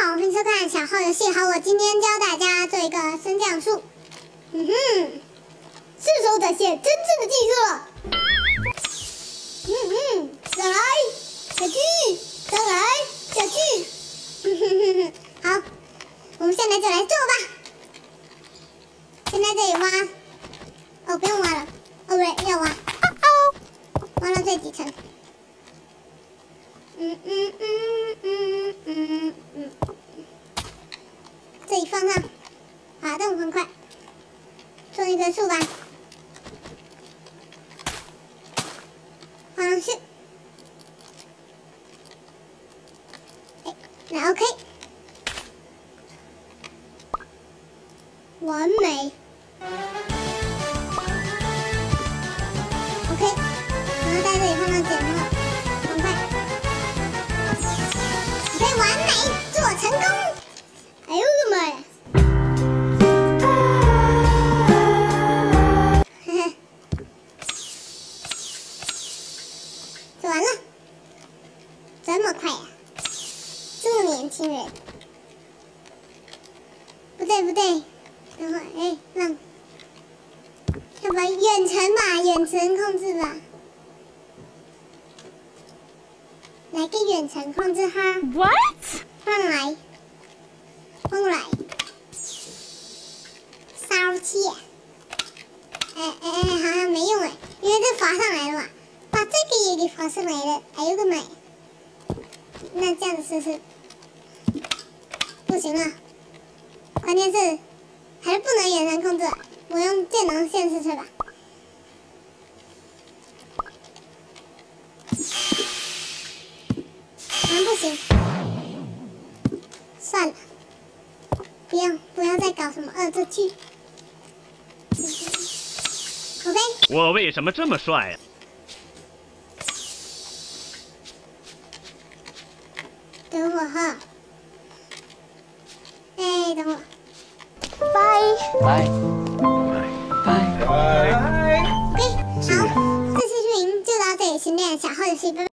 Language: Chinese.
好，欢迎收看小号游戏。好，我今天教大家做一个升降术。是时候展现真正的技术了。上来，下去，上来，下去。好，我们现在就来做吧。先在这里挖。哦，不用挖了。哦，不对，要挖。挖到最底层。这里放上，滑动很快，做一个树吧，放上去，那 OK， 完美 ，OK， 然后在这里放上剪刀，很快。完美，做成功！哎呦我的妈呀！做完了，这么快呀、这么年轻人？不对，然后让，要不然远程吧，远程控制吧。来个远程控制哈 What？ 放来，放过来，烧气，好像没用因为这滑上来了嘛，把这个也给滑上来了，哎呦我的妈！那这样子试试，不行啊，关键是还是不能远程控制，我用电脑线试试吧。不行，算了，不要再搞什么恶作剧。OK。 我为什么这么帅啊？ 等会哈，等会。 拜。 OK，好，这期视频就到这里，新店小号游戏，拜拜。